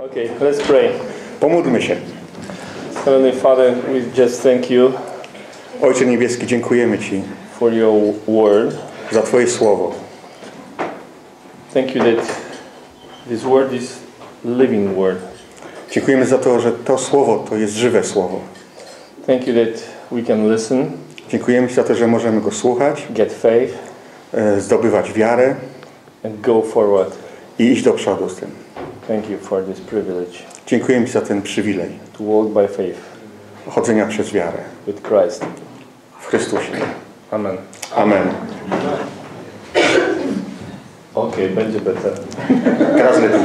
Okay, let's pray. Pomódlmy się. Heavenly Father, we just thank you Ojcze Niebieski, dziękujemy Ci for your word. za Twoje słowo. Thank you that this word is living word. Dziękujemy za to, że to słowo to jest żywe słowo. Thank you that we can listen, Dziękujemy Ci za to, że możemy go słuchać, get faith, zdobywać wiarę and go forward. i iść do przodu z tym. Thank you for this privilege Dziękujemy Ci za ten przywilej to walk by faith chodzenia przez wiarę with Christ. w Chrystusie. Amen. Amen. Okay, będzie better. Teraz lepiej.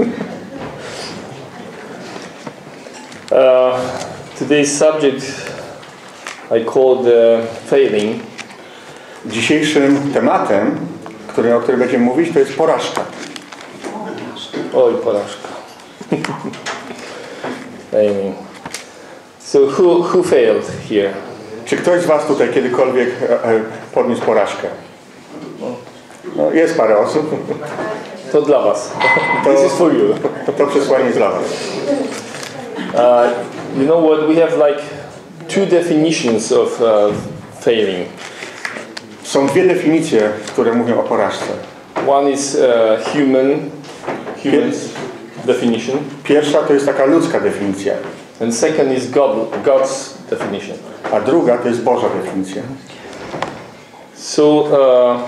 Today's subject I called failing. Dzisiejszym tematem, o którym będziemy mówić, to jest porażka. Oj, porażka. Failing. So who failed here? Czy ktoś z Was tutaj kiedykolwiek podniósł porażkę? No, jest parę osób. To dla was. This is for you. To przesłanie jest dla Was. You know what? We have like two definitions of failing. Są dwie definicje, które mówią o porażce. One is human's definition, Pierwsza to jest taka ludzka definicja, and second is God's definition. a druga to jest Boża definicja. So,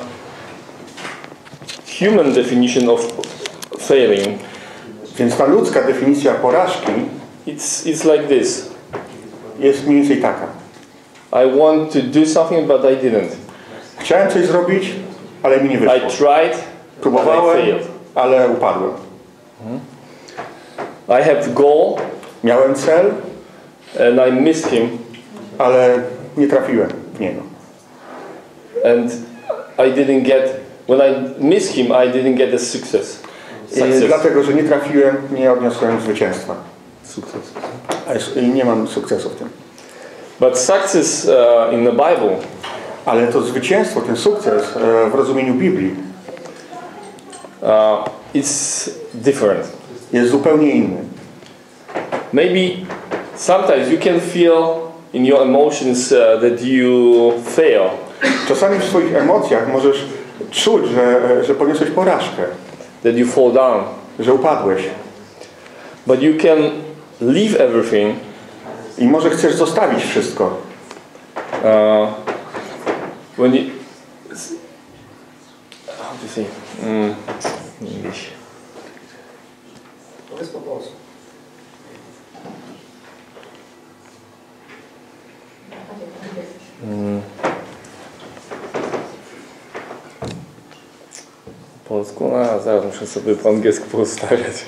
human definition of failing, Więc ta ludzka definicja porażki it's like this. jest mniej więcej taka. I want to do something, but I didn't. Chciałem coś zrobić, ale mi nie I wyszło. tried, but I Próbowałem, failed. ale upadłem. I have goal, Miałem cel, and I missed him, ale nie trafiłem w niego. and I didn't get. When I missed him, I didn't get the success. I dlatego, że nie trafiłem, nie odniosłem zwycięstwa. Success. I nie mam sukcesu w tym. But success in the Bible Ale to zwycięstwo, ten sukces w rozumieniu Biblii it's different. jest zupełnie inny. Maybe sometimes you can feel in your emotions that you fail, Czasami w swoich emocjach możesz czuć, że poniosłeś porażkę, that you fall down. że upadłeś. But you can leave everything I może chcesz zostawić wszystko. when you. How to say? English. Po polsku? A, zaraz muszę sobie po angielsku poustawiać.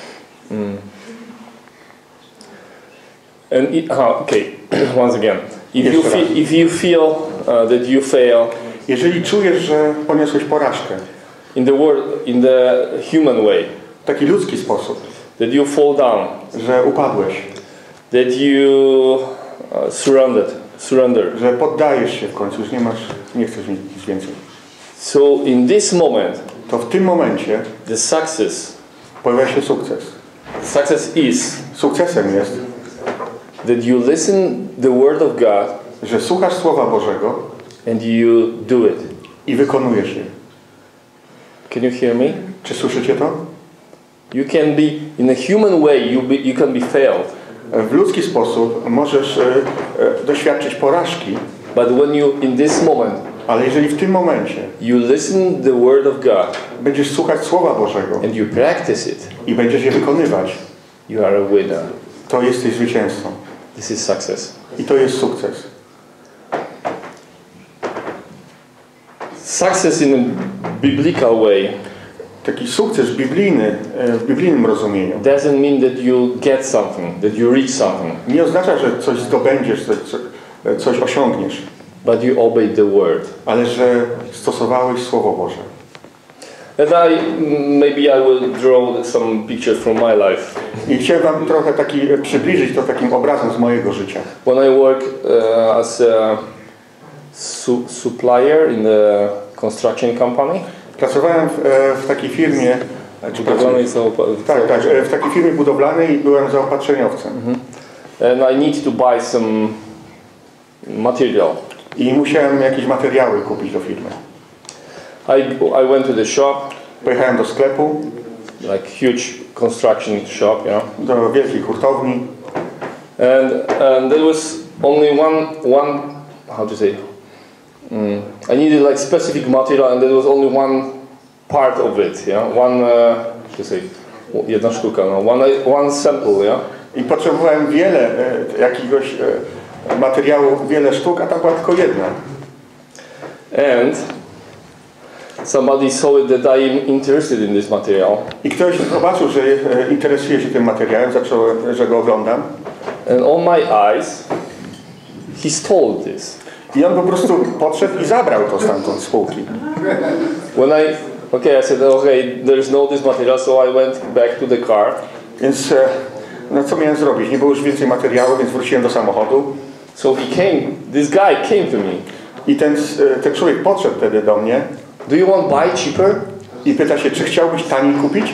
Okay. Once again, if you feel that you fail Jeżeli czujesz, że poniosłeś porażkę in the human way, w taki ludzki sposób, that you fall down, że upadłeś, that you surrender. że poddajesz się w końcu, już nie chcesz nic więcej, So in this moment, to w tym momencie the success pojawia się sukces. is Sukcesem jest, that you listen the word of God że słuchasz Słowa Bożego and you do it. i wykonujesz je. Can you hear me? Czy słyszycie to? You can be in a human way. You can be failed, W ludzki sposób możesz doświadczyć porażki, but when you in this moment ale jeżeli w tym momencie you listen the word of God będziesz słuchać Słowa Bożego and you practice it, i będziesz je wykonywać, you are a winner. to jesteś zwycięzcą. This is success. I to jest sukces. Success in a biblical way Taki sukces biblijny, w biblijnym rozumieniu doesn't mean that you get something, that you reach something, nie oznacza, że coś zdobędziesz, coś osiągniesz, but you obey the word. ale że stosowałeś Słowo Boże. And maybe I will draw some pictures from my life. I chciałem Wam trochę przybliżyć to takim obrazem z mojego życia. When I work as a supplier in the construction company, Pracowałem w takiej firmie Budowlanej Tak, w takiej firmie budowlanej byłem zaopatrzeniowcem. And I need to buy some material. I musiałem jakieś materiały kupić do firmy. I went to the shop. Pojechałem do sklepu. Like huge construction shop, you know. Do wielkiej hurtowni. And there was only one how to say? I needed like specific material, and there was only one part of it, yeah. To say, jedna sztuka, no. One sample, yeah. I potrzebowałem wiele jakiegoś materiału, wiele sztuk, a tam była tylko jedna. And somebody saw it that I am interested in this material. I ktoś zobaczył, że interesuje się tym materiałem, że go oglądam. And on my eyes, he stole this. I on po prostu podszedł i zabrał to stamtąd z półki. I said, okay, there's no this material, so I went back to the car. Więc no co miałem zrobić? Nie było już więcej materiału, więc wróciłem do samochodu. So this guy came to me. I ten człowiek podszedł wtedy do mnie. Do you want buy cheaper? I pyta się, czy chciałbyś taniej kupić?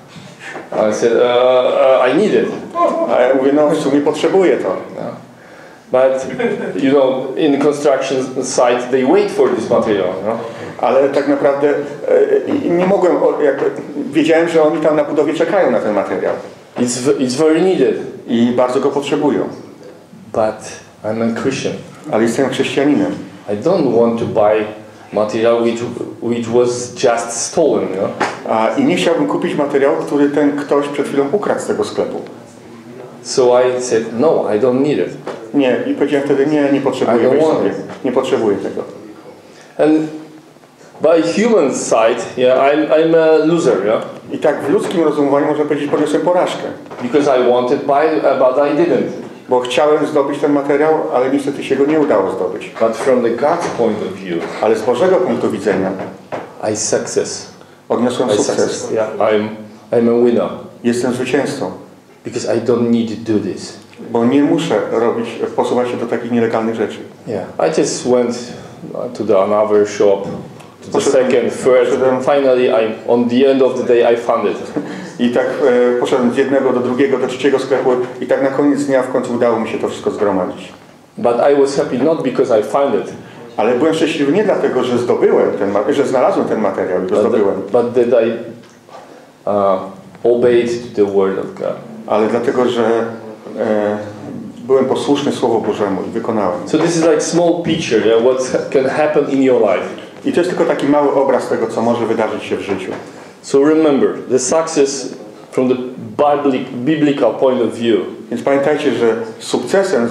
I said, I need it. A ja mówię, no w sumie potrzebuję to. Yeah. But you know, in the construction site, they wait for this material. No? Ale tak naprawdę nie mogłem, wiedziałem, że oni tam na budowie czekają na ten materiał. It's very needed. I bardzo go potrzebują. But I'm a Christian. Ale jestem chrześcijaninem. I don't want to buy material which was just stolen. You know? I nie chciałbym kupić materiału, który ten ktoś przed chwilą ukradł z tego sklepu. So I said, no, I don't need it. Nie, i powiedziałem wtedy, nie potrzebuję sobie. Nie potrzebuję tego. And by human side, yeah, I'm a loser, yeah. I tak w ludzkim rozumowaniu można powiedzieć, poniosłem porażkę. Because I wanted but I didn't. Bo chciałem zdobyć ten materiał, ale niestety się go nie udało zdobyć. But from the God's point of view, ale z Bożego punktu widzenia odniosłem sukces. Yeah, I'm a winner. Jestem zwycięzcą. Because I don't need to do this. Bo nie muszę posuwać się do takich nielegalnych rzeczy. Yeah, I just went to another shop, to the second, third, and finally on the end of the day I found it. I tak poszedłem z jednego do drugiego, do trzeciego sklepu i tak na koniec dnia w końcu udało mi się to wszystko zgromadzić. But I was happy not because I found it. Ale byłem szczęśliwy nie dlatego, że że znalazłem ten materiał i go zdobyłem. But that I obeyed to the word of God. Ale dlatego, że byłem posłuszny Słowu Bożemu i wykonałem. So this is like small picture, yeah, what can happen in your life. I to jest tylko taki mały obraz tego, co może wydarzyć się w życiu. So remember, the success from the biblical point of view. Więc pamiętajcie, że sukcesem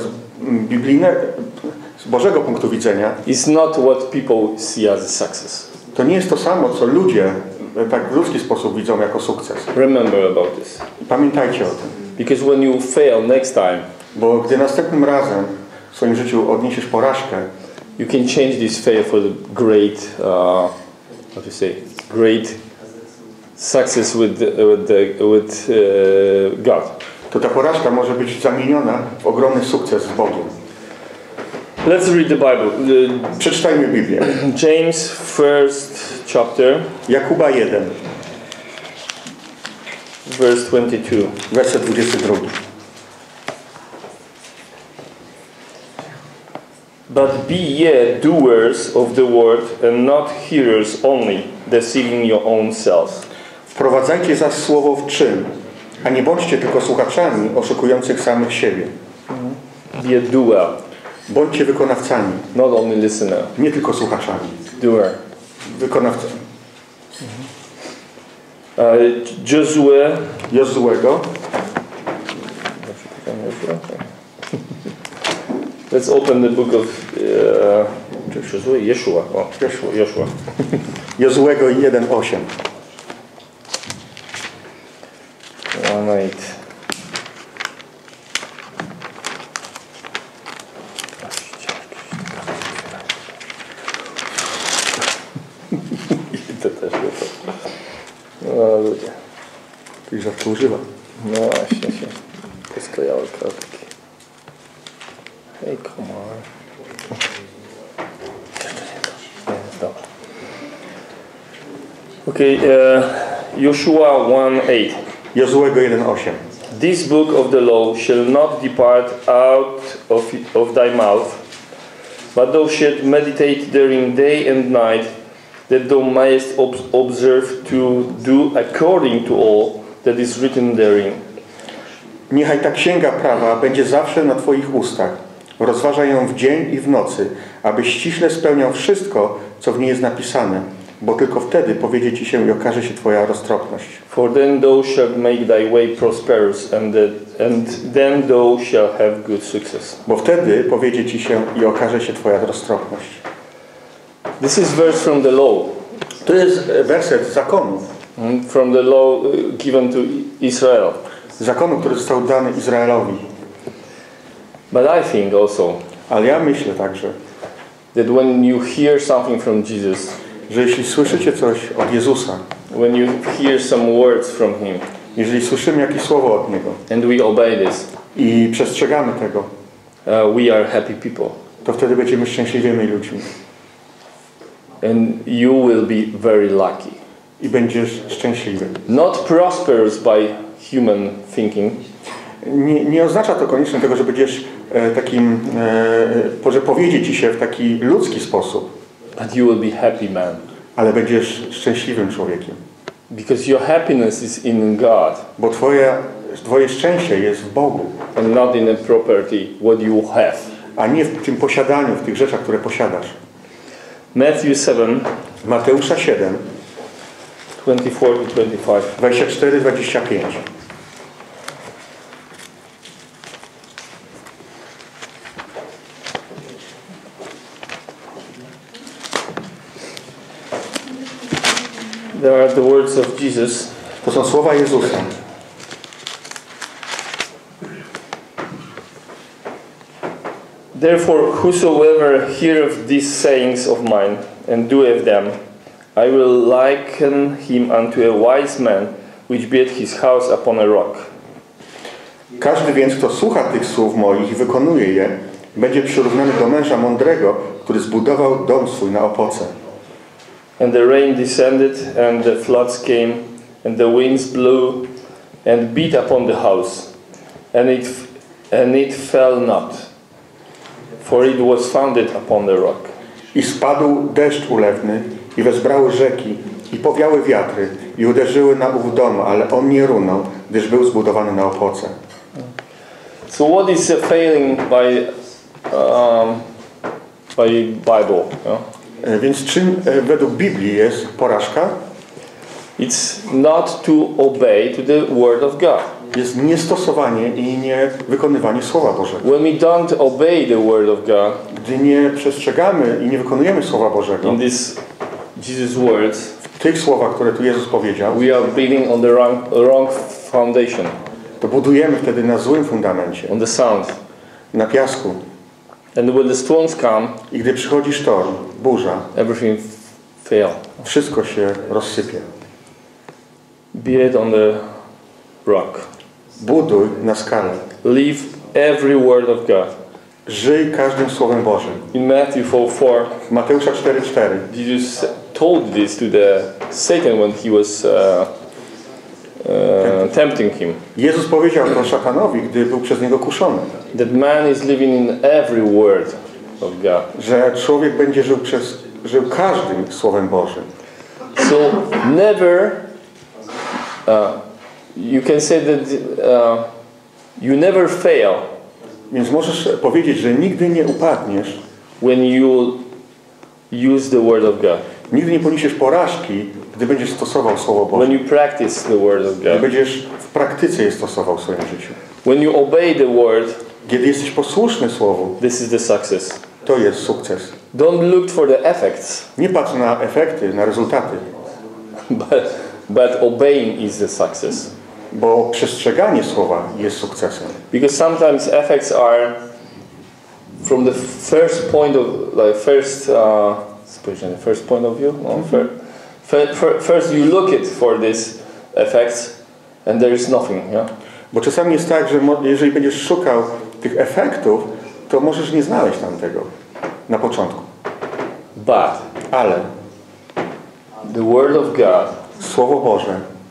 z Bożego punktu widzenia is not what people see as a success. To nie jest to samo, co ludzie tak w ludzki sposób widzą jako sukces. Remember about this. I pamiętajcie o tym. Because when you fail next time, bo gdy następnym razem w swoim życiu odniesiesz porażkę, you can change this fail for the great, how to say, great success with God. To ta porażka może być zamieniona w ogromny sukces z Bogiem. Let's read the Bible. Przeczytajmy Biblię. James, first chapter. Jakuba 1. Verse 22. Werset 22. But be ye doers of the word and not hearers only, deceiving your own selves. Wprowadzajcie zaś słowo w czyn, a nie bądźcie tylko słuchaczami oszukujących samych siebie. Be a doer. Bądźcie wykonawcami. Not only listener. Nie tylko słuchaczami. Doer. Wykonawcami. Jozuego. Let's open the book of Jeszua. Jozuego 1:8. 1:8. To też było to. No ludzie. Ty rzadko używa. No właśnie się posklejały kartki. Hey, come on. Jeszcze nie to. Nie, dobra. Okay, Joshua 1:8. Jozuego 1:8. This book of the law shall not depart out of thy mouth, but thou shalt meditate therein day and night, that thou mayest observe to do according to all that is written therein. Niechaj ta księga prawa będzie zawsze na twoich ustach. Rozważaj ją w dzień i w nocy, abyś ściśle spełniał wszystko, co w niej jest napisane, bo tylko wtedy powiedzie ci się i okaże się twoja roztropność. For then thou shalt make thy way prosperous, and then thou shalt have good success. Bo wtedy powiedzie ci się i okaże się twoja roztropność. This is verse from the law. To jest werset z zakonu. From the law given to Israel. Zakonu, który został dany Izraelowi. But I think also Ale ja myślę także, that when you hear something from Jesus, że jeśli słyszycie coś od Jezusa, when you hear some words from Him, jeżeli słyszymy jakieś słowo od Niego and we obey this, i przestrzegamy tego, we are happy people. to wtedy będziemy szczęśliwymi ludźmi. And you will be very lucky. I będziesz szczęśliwy. Not prosperous by human thinking, Nie oznacza to koniecznie tego, że będziesz że powiedzie ci się w taki ludzki sposób, but you will be happy man. ale będziesz szczęśliwym człowiekiem. Because your happiness is in God, Bo twoje szczęście jest w Bogu, and not in a property what you have. a nie w tym posiadaniu, w tych rzeczach, które posiadasz. Matthew 7, Mateusza 7, 24-25. 24-25. There are the words of Jesus. To są słowa Jezusa. Therefore, whosoever heareth these sayings of mine, and doeth them, I will liken him unto a wise man, which built his house upon a rock. Każdy więc, kto słucha tych słów moich i wykonuje je, będzie przyrównany do męża mądrego, który zbudował dom swój na opoce. And the rain descended, and the floods came, and the winds blew, and beat upon the house, and it fell not, for it was founded upon the rock. I spadł deszcz ulewny, i wezbrały rzeki, i powiały wiatry, i uderzyły na ów dom, ale on nie runął, gdyż był zbudowany na opoce. So what is a failing by Bible? Więc czym według Biblii jest porażka? It's not to obey to the word of God. Jest niestosowanie i niewykonywanie Słowa Bożego. When we don't obey the word of God, Gdy nie przestrzegamy i nie wykonujemy Słowa Bożego, in these Jesus' words, w tych słowach, które tu Jezus powiedział, we are building on the wrong foundation, to budujemy wtedy na złym fundamencie, on the sand. na piasku. And when the storms come, I gdy przychodzi sztorm, burza, everything fail. wszystko się rozsypie. Build on the rock. Buduj na skalę. Live every word of God. Żyj każdym Słowem Bożym. In Matthew 4:4, Mateusza 4:4. Jesus told this to the Satan when he was tempting him. Jezus powiedział to szatanowi, gdy był przez niego kuszony, That man is living in every word of God. że człowiek będzie żył każdym Słowem Bożym. So never, you can say that you never fail Więc możesz powiedzieć, że nigdy nie upadniesz, when you use the word of God. nigdy nie poniesiesz porażki, gdy będziesz stosował Słowo Boże. When you practice the word of Gdy God. będziesz w praktyce je stosował w swoim życiu. When you obey the word, Kiedy jesteś posłuszny Słowu, this is the success. to jest sukces. Don't look for the effects, Nie patrz na efekty, na rezultaty, but obeying is the success. bo przestrzeganie Słowa jest sukcesem. Because sometimes effects are from the first point of first point of view. No, first you look it for these effects, and there is nothing. Yeah. Bo czasami jest tak, że jeżeli będziesz szukał tych efektów, to możesz nie znaleźć tam tego na początku. But Ale the word of God Słowo Boże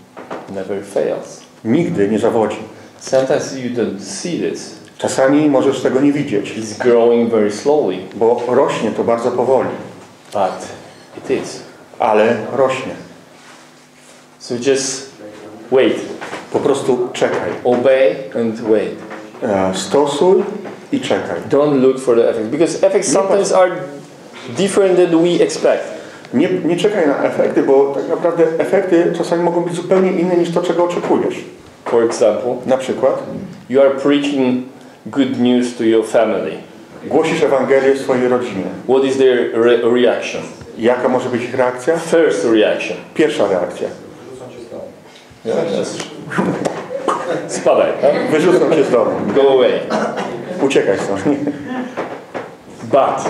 never fails. Nigdy nie zawodzi. Sometimes you don't see this. Czasami możesz tego nie widzieć, It's growing very slowly, bo rośnie to bardzo powoli, but it is. ale rośnie. So just wait, Po prostu czekaj. obey and wait. Stosuj i czekaj. Don't look for the effects, because effects sometimes are different than we expect. Nie czekaj na efekty, bo tak naprawdę efekty czasami mogą być zupełnie inne niż to, czego oczekujesz. For example, Na przykład you are preaching good news to your family. głosisz Ewangelię swojej rodzinie. What is their reaction? Jaka może być ich reakcja? First reaction. Pierwsza reakcja. Spadaj. Huh? Wyrzucą cię z domu. Go away. Uciekaj stąd. But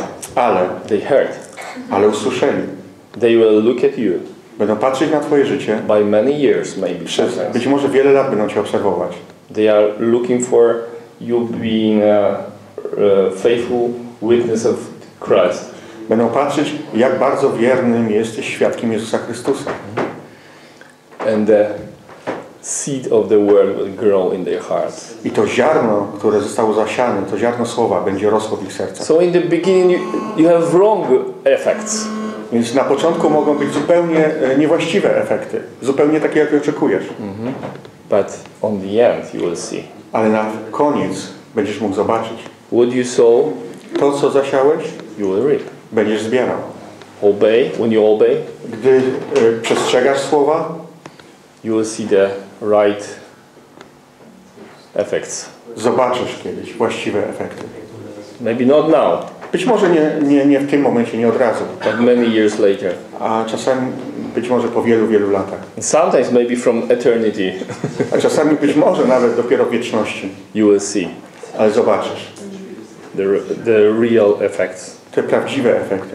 Ale usłyszeli. they will look at you Będą patrzeć na twoje życie. by many years, maybe. Przez sometimes. być może wiele lat będą cię obserwować. They are looking for you being a faithful witness of Christ. Będą patrzeć, jak bardzo wiernym jesteś świadkiem Jezusa Chrystusa. And the seed of the word will grow in their hearts. I to ziarno, które zostało zasiane, to ziarno słowa będzie rosło w ich sercach. So in the beginning you have wrong effects. Więc na początku mogą być zupełnie niewłaściwe efekty. Zupełnie takie, jak oczekujesz. But on the end you will see. Ale na koniec będziesz mógł zobaczyć. What you sow, To, co zasiałeś, you will reap. będziesz zbierał. Obey, when you obey, Gdy przestrzegasz słowa, you will see the right effects. zobaczysz kiedyś właściwe efekty. Maybe not now, Być może nie w tym momencie, nie od razu, but many years later. a czasami być może po wielu, wielu latach. And sometimes maybe from eternity A czasami być może nawet dopiero w wieczności. you will see Ale zobaczysz the real effects. te prawdziwe efekty.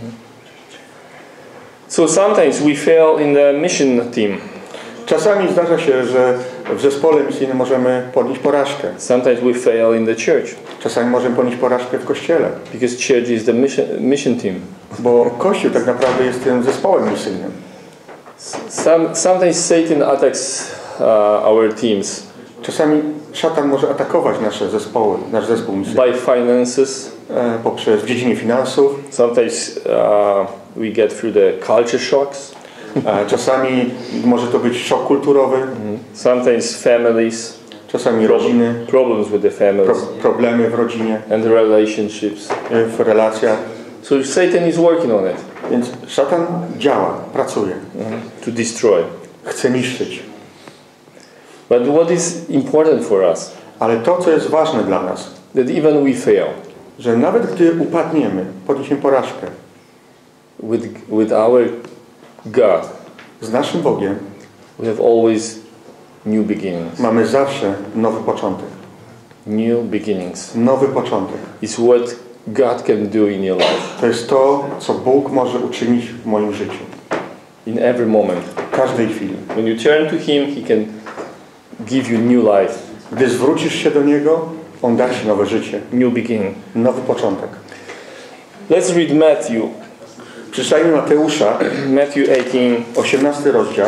So sometimes we fail in the mission team. Czasami zdarza się, że w zespole misyjnym możemy ponieść porażkę. Sometimes we fail in the church Czasami możemy ponieść porażkę w kościele. because church is the mission team. Bo Kościół tak naprawdę jest tym zespołem misyjnym. Sometimes Satan attacks our teams Czasami szatan może atakować nasze zespoły, nasz zespół misyjny by finances. poprzez w dziedzinie finansów. Sometimes we get through the culture shocks. Czasami może to być szok kulturowy. Sometimes families, Czasami rodziny, problems with the families problemy w rodzinie, and relationships. w relacjach. So Satan is working on it Więc szatan działa, pracuje, to destroy. chce niszczyć. But what is important for us, Ale to, co jest ważne dla nas, that even we fail że nawet gdy upadniemy, podniesiemy porażkę with our God, z naszym Bogiem, we have always new beginnings. mamy zawsze nowy początek. New beginnings. Nowy początek. It's what God can do in your life. To jest to, co Bóg może uczynić w moim życiu. In every moment. W każdej chwili. When you turn to Him, He can give you new life. Gdy zwrócisz się do Niego, On da Ci nowe życie. New beginning. Nowy początek. Let's read Matthew. Przeczytajmy Mateusza, Matthew 18, 18 rozdział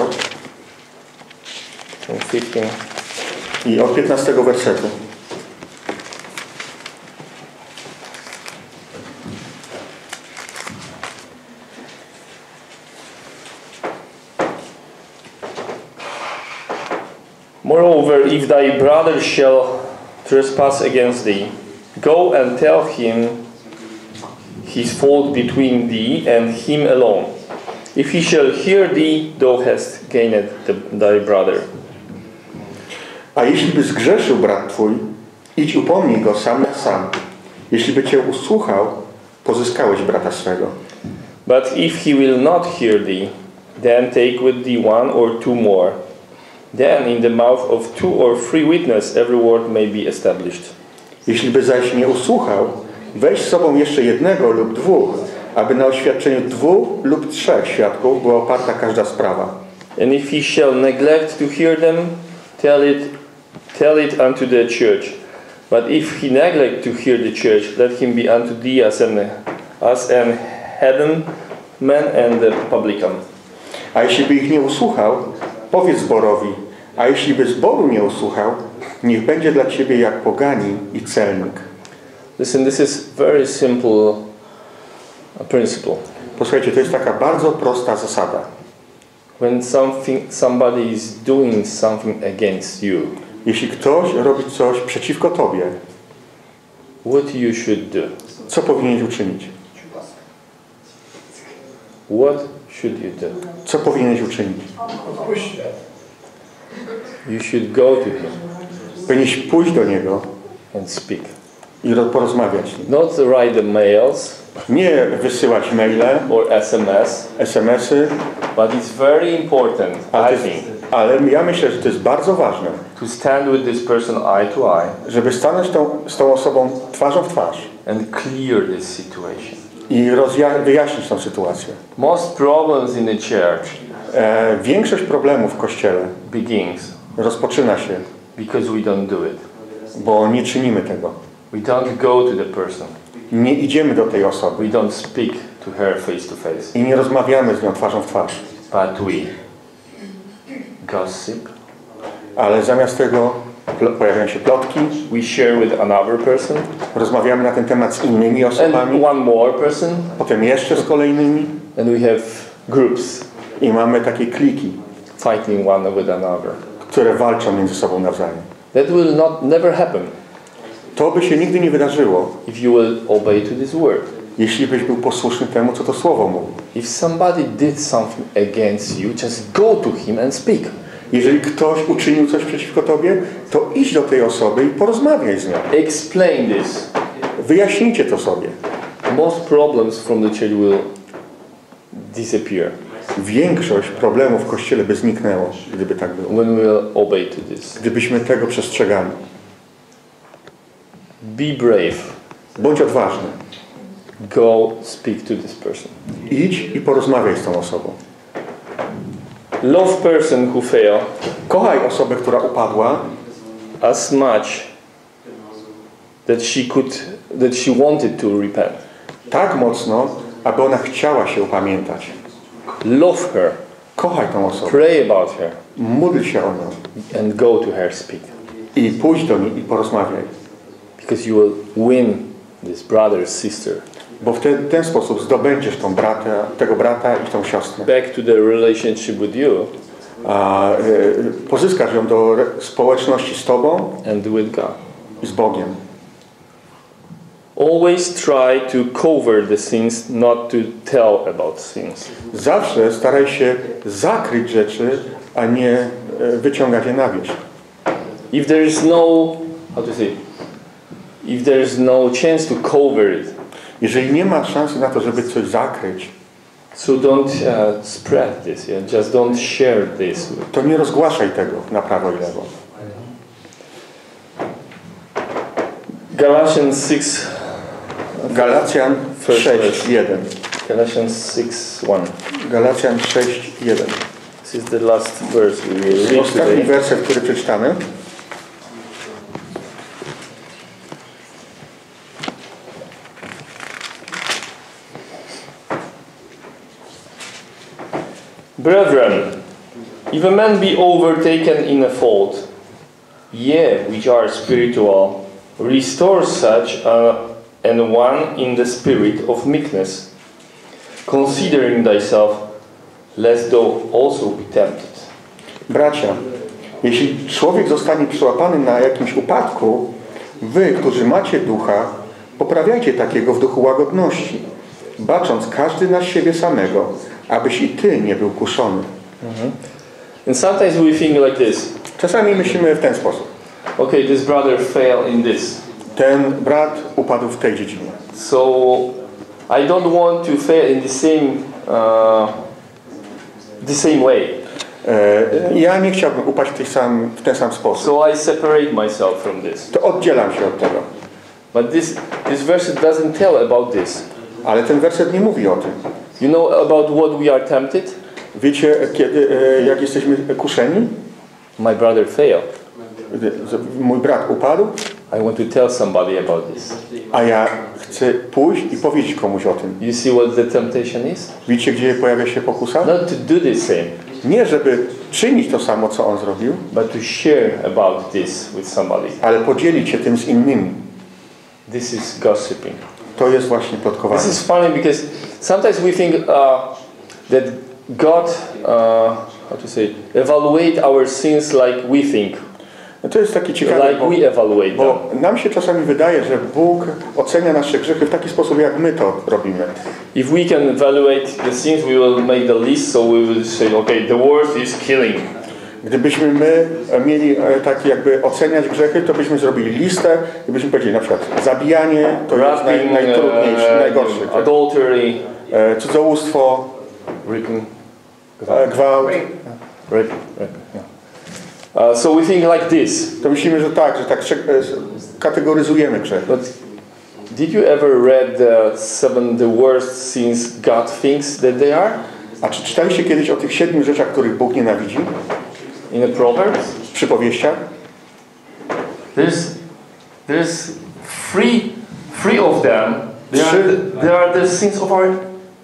from 15. i od 15 wersetu. Moreover, if thy brother shall trespass against thee, go and tell him his fault between thee and him alone. If he shall hear thee, thou hast gained thy brother. A jeśli by zgrzeszył brat twój, idź upomnij go sam na sam. Jeśli by cię usłuchał, pozyskałeś brata swego. But if he will not hear thee, then take with thee one or two more. Then in the mouth of two or three witnesses every word may be established. Jeśli by zaś nie usłuchał, weź z sobą jeszcze jednego lub dwóch, aby na oświadczeniu 2 lub 3 świadków była oparta każda sprawa. And if he shall neglect to hear them, tell it unto the church. But if he neglect to hear the church, let him be unto thee as an heathen man and a publican. A jeśli by ich nie usłuchał, powiedz zborowi, A jeśli by zboru nie usłuchał, niech będzie dla ciebie jak poganin i celnik. Listen, this is very simple principle. Posłuchajcie, to jest taka bardzo prosta zasada. When somebody is doing something against you, Jeśli ktoś robi coś przeciwko tobie, what you should do? co powinieneś uczynić? What should you do? Co powinieneś uczynić? You should go to him Powinieneś pójść do niego and speak. i porozmawiać z nim. Not write the mails Nie wysyłać maile, or SMS, SMS-y, but it's very important, I think, ale ja myślę, że to jest bardzo ważne, to stand with this person eye to eye żeby stanąć z tą osobą twarzą w twarz and clear this situation. i wyjaśnić tą sytuację. Most problems in the church Większość problemów w Kościele begins rozpoczyna się, because we don't do it. bo nie czynimy tego. We don't go to the person. Nie idziemy do tej osoby We don't speak to her face to face. i nie rozmawiamy z nią twarzą w twarz. But we gossip. Ale zamiast tego pojawiają się plotki, We share with another person rozmawiamy na ten temat z innymi osobami, and one more person, potem jeszcze z kolejnymi and we have groups i mamy takie kliki, fighting one with another. które walczą między sobą nawzajem. That will never happen To by się nigdy nie wydarzyło, if you will obey to this word. jeśli byś był posłuszny temu, co to słowo mówi. If somebody did something against you, just go to him and speak. Jeżeli ktoś uczynił coś przeciwko tobie, to idź do tej osoby i porozmawiaj z nią. Explain this. Wyjaśnijcie to sobie. Most problems from the church will disappear Większość problemów w Kościele by zniknęło, gdyby tak było. when we will obey to this. Gdybyśmy tego przestrzegali. Be brave. Bądź odważny. Go speak to this person. Idź i porozmawiaj z tą osobą. Love person who fail Kochaj osobę, która upadła, as much that she wanted to repent. tak mocno, aby ona chciała się upamiętać. Love her. Kochaj tą osobę. Pray about her. Módl się o nią. And go to her speak. I pójdź do niej i porozmawiaj. Because you will win this brother, sister. Bo w ten sposób zdobędziesz tego brata i tą siostrę. Back to the relationship with you Pozyskasz ją do społeczności z tobą and with God. i z Bogiem. Always try to cover the sins, not to tell about sins. Zawsze staraj się zakryć rzeczy, a nie wyciągać je na wierzch. If there is no, if there is no chance to cover it, Jeżeli nie ma szansy na to, żeby coś zakryć, so don't spread this. Yeah? Just don't share this. to nie rozgłaszaj tego na prawo i lewo. Galatians 6. Galacjan 6:1. Galatians 6:1. Galacjan 6:1. This is the last verse we will read Ostatni today. werset, który przeczytamy. Brethren, if a man be overtaken in a fault, ye which are spiritual, restore such an one in the spirit of meekness, considering thyself, lest thou also be tempted. Bracia, jeśli człowiek zostanie przyłapany na jakimś upadku, wy, którzy macie ducha, poprawiajcie takiego w duchu łagodności, bacząc każdy na siebie samego, abyś i ty nie był kuszony. And sometimes we think like this. Czasami myślimy w ten sposób. Okay, this brother failed in this. Ten brat upadł w tej dziedzinie. So I don't want to fail in the same way. Ja nie chciałbym upaść w ten sam sposób. So I separate myself from this. To oddzielam się od tego. But this verse doesn't tell about this. Ale ten werset nie mówi o tym. You know about what we are tempted? Wiecie, jak jesteśmy kuszeni? My brother failed. Mój brat upadł, I want to tell somebody about this. a ja chcę pójść i powiedzieć komuś o tym. You see what the temptation is? Widzicie, gdzie pojawia się pokusa? Not to do the same. Nie żeby czynić to samo, co on zrobił, but to share about this with somebody. ale podzielić się tym z innymi. This is gossiping. To jest właśnie plotkowanie. This is funny because sometimes we think that God, how to say, evaluate our sins like we think. No to jest takie ciekawe, Like we evaluate them. bo nam się czasami wydaje, że Bóg ocenia nasze grzechy w taki sposób, jak my to robimy. If we can evaluate the sins, we will make the list, so we will say, okay, the worst is killing. Gdybyśmy my mieli tak jakby oceniać grzechy, to byśmy zrobili listę i byśmy powiedzieli na przykład zabijanie to jest najtrudniejszy, najgorszy. Adultery, cudzołóstwo, raping, gwałt. rape, so we think like this. To myślimy, że tak kategoryzujemy grzechy. But did you ever read the worst sins God thinks that they are? A czy czytaliście kiedyś o tych 7 rzeczach, których Bóg nienawidzi? In the Proverbs? W przypowieściach? There's three of them. They are the sins of our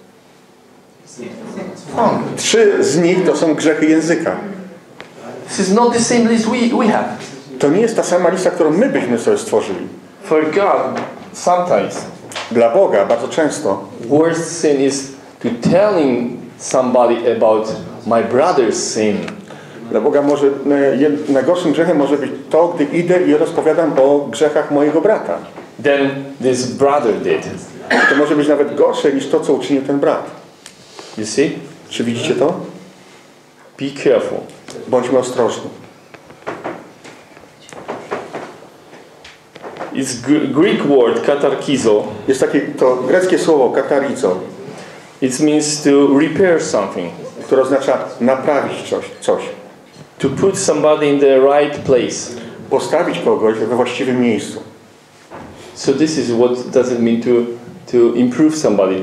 tongue. 3 z nich to są grzechy języka. This is not the same list we have. To nie jest ta sama lista, którą my byśmy sobie stworzyli. For God, sometimes Dla Boga bardzo często worst sin is to telling somebody about my brother's sin. Dla Boga może najgorszym grzechem może być to, gdy idę i rozpowiadam o grzechach mojego brata. Then this brother did. To może być nawet gorsze niż to, co uczynił ten brat. You see? Czy widzicie to? Be careful. Bądźmy ostrożni. It's Greek word katarkizo. Jest takie to greckie słowo katarizo, It means to repair something. które oznacza naprawić coś. To put somebody in the right place. Postawić kogoś we właściwym miejscu. So this is what does it mean to improve somebody,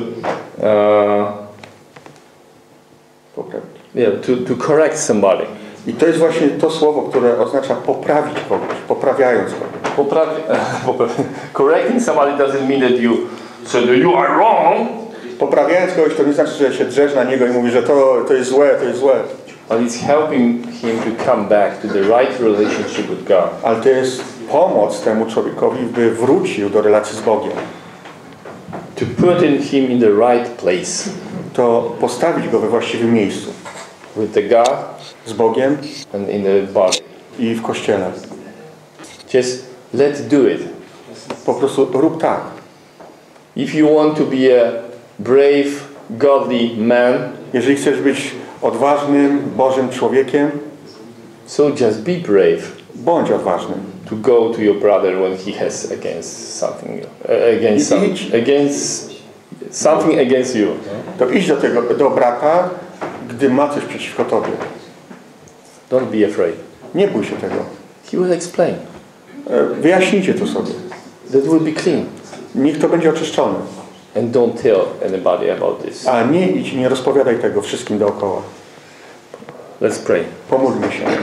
to correct somebody. I to jest właśnie to słowo, które oznacza poprawić kogoś, poprawiając kogoś. Correcting somebody doesn't mean that you are wrong. Poprawiając kogoś to nie znaczy, że się drzesz na niego i mówi, że to jest złe, to jest złe. But it's helping him to come back to the right relationship with God. Ale to jest pomoc temu człowiekowi, by wrócił do relacji z Bogiem. To put him in the right place. To postawić go we właściwym miejscu. With the God z Bogiem and in the body. I w Kościele. Just let's do it. Po prostu rób tak. If you want to be a brave, godly man, jeżeli chcesz być odważnym, Bożym człowiekiem, so just be brave. Bądź odważnym. To go to your brother when he has against something, against you. To idź do brata, gdy ma coś przeciwko tobie. Don't be afraid. Nie bój się tego. He will explain. Wyjaśnijcie to sobie. That will be clean. Niech to będzie oczyszczone. And don't tell anybody about this. A nie idź, nie rozpowiadaj tego wszystkim dookoła. Let's pray. Pomódlmy się.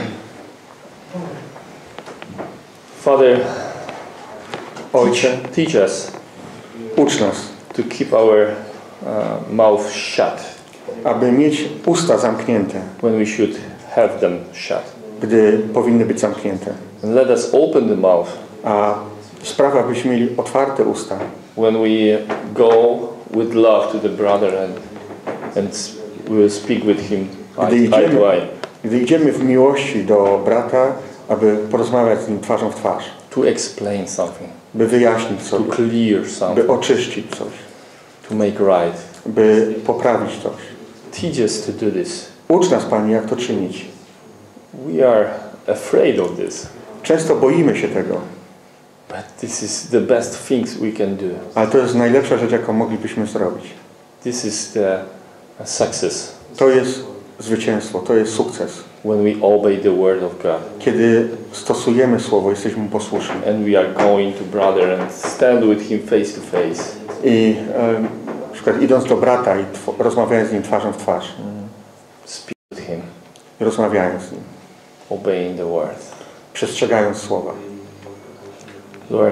Father, Ojcze, teach us. Ucz nas. To keep our mouth shut. Aby mieć usta zamknięte. When we should have them shut. Gdy powinny być zamknięte. And let us open the mouth. A sprawa, byśmy mieli otwarte usta. When we go with love to the brother and we will speak with him eye to eye. Gdy idziemy w miłości do brata, aby porozmawiać z nim twarzą w twarz. To explain something. By wyjaśnić coś. To clear something. By oczyścić coś. To make right. By poprawić coś. Teach us to do this. Ucz nas, Panie, jak to czynić. We are afraid of this. Często boimy się tego. But this is the best things we can do. Ale to jest najlepsza rzecz, jaką moglibyśmy zrobić. This is the success. To jest zwycięstwo, to jest sukces. When we obey the word of God. Kiedy stosujemy słowo, jesteśmy mu posłuszni. And we are going to brother and stand with him face to face. I na przykład idąc do brata i rozmawiając z nim twarzą w twarz. Speak with him. I rozmawiając z nim. Obeying the word. Przestrzegając słowa. Lord,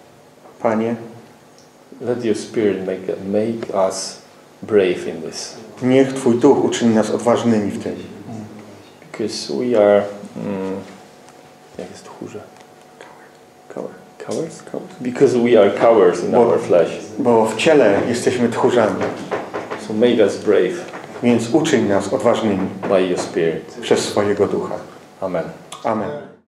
Panie, let your Spirit make us brave in this. Niech Twój Duch uczyni nas odważnymi w tym. Because we are... jak jest tchórze? Cowards? Because we are cowards in our flesh. Bo w ciele jesteśmy tchórzami. So make us brave. Więc uczyń nas odważnymi by your Spirit. przez swojego Ducha. Amen. Amen.